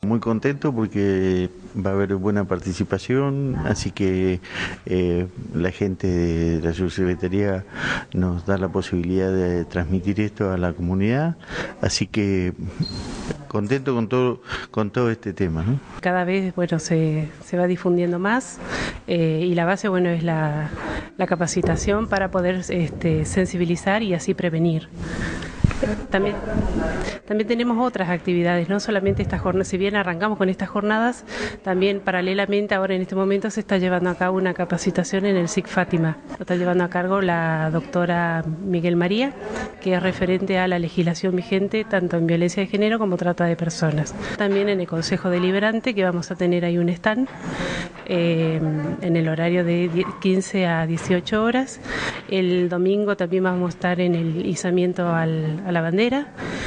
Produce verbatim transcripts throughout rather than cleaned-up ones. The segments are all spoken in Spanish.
Muy contento porque va a haber buena participación, así que eh, la gente de la subsecretaría nos da la posibilidad de transmitir esto a la comunidad, así que contento con todo con todo este tema, ¿no? Cada vez bueno se, se va difundiendo más eh, y la base bueno es la, la capacitación para poder este, sensibilizar y así prevenir. También, también tenemos otras actividades, no solamente estas jornadas, si bien arrancamos con estas jornadas, también paralelamente ahora en este momento se está llevando a cabo una capacitación en el S I C Fátima. Lo está llevando a cargo la doctora Miguel María, que es referente a la legislación vigente tanto en violencia de género como trata de personas. También en el Consejo Deliberante, que vamos a tener ahí un stand eh, en el horario de quince a dieciocho horas. El domingo también vamos a estar en el izamiento al, a la bandera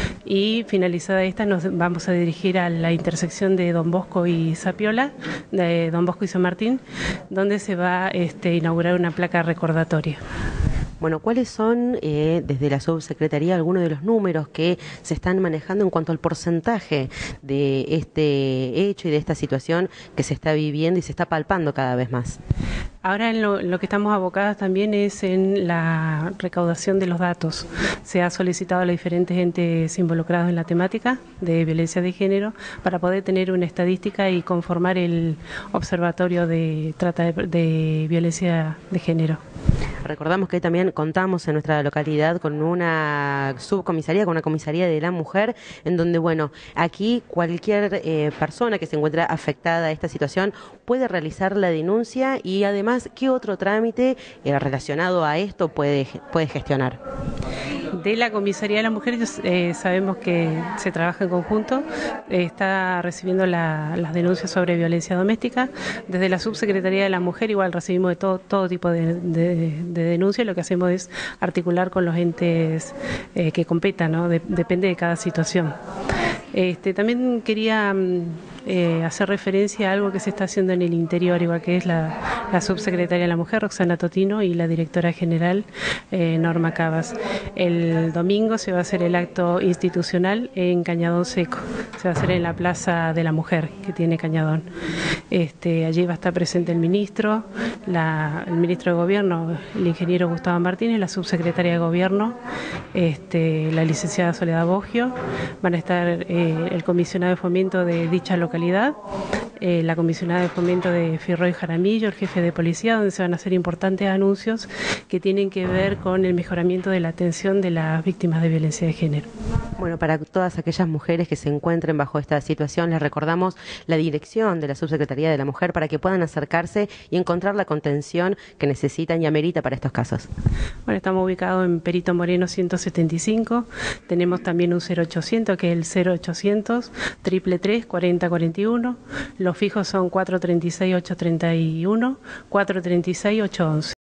y finalizada esta nos vamos a dirigir a la intersección de Don Bosco y Zapiola, de Don Bosco y San Martín, donde se va este, a inaugurar una placa recordatoria. Bueno, ¿cuáles son eh, desde la subsecretaría algunos de los números que se están manejando en cuanto al porcentaje de este hecho y de esta situación que se está viviendo y se está palpando cada vez más? Ahora en lo, lo que estamos abocadas también es en la recaudación de los datos. Se ha solicitado a los diferentes entes involucrados en la temática de violencia de género para poder tener una estadística y conformar el observatorio de trata de, de violencia de género. Recordamos que también contamos en nuestra localidad con una subcomisaría, con una comisaría de la mujer, en donde, bueno, aquí cualquier eh, persona que se encuentra afectada a esta situación puede realizar la denuncia y además, ¿qué otro trámite eh, relacionado a esto puede, puede gestionar? De la Comisaría de la Mujer eh, sabemos que se trabaja en conjunto, eh, está recibiendo la, las denuncias sobre violencia doméstica. Desde la Subsecretaría de la Mujer igual recibimos de todo, todo tipo de, de, de denuncias, lo que hacemos es articular con los entes eh, que competan, ¿no? De, depende de cada situación. Este, también quería eh, hacer referencia a algo que se está haciendo en el interior, igual que es la, la subsecretaria de la Mujer, Roxana Totino, y la directora general, eh, Norma Cabas. El domingo se va a hacer el acto institucional en Cañadón Seco, se va a hacer en la Plaza de la Mujer, que tiene Cañadón. Este, allí va a estar presente el ministro, la, el ministro de Gobierno, el ingeniero Gustavo Martínez, la subsecretaria de Gobierno, este, la licenciada Soledad Boggio, van a estar eh, el comisionado de fomento de dicha localidad, eh, la comisionada de fomento de Fierroy Jaramillo, el jefe de policía, donde se van a hacer importantes anuncios que tienen que ver con el mejoramiento de la atención de las víctimas de violencia de género. Bueno, para todas aquellas mujeres que se encuentren bajo esta situación, les recordamos la dirección de la Subsecretaría de la Mujer para que puedan acercarse y encontrar la contención que necesitan y amerita para estos casos. Bueno, estamos ubicados en Perito Moreno ciento setenta y cinco, tenemos también un cero ochocientos que es el cero ochocientos, triple tres, cuarenta cuarenta y uno, los fijos son cuatro treinta y seis, ocho treinta y uno, cuatro treinta y seis, ocho once.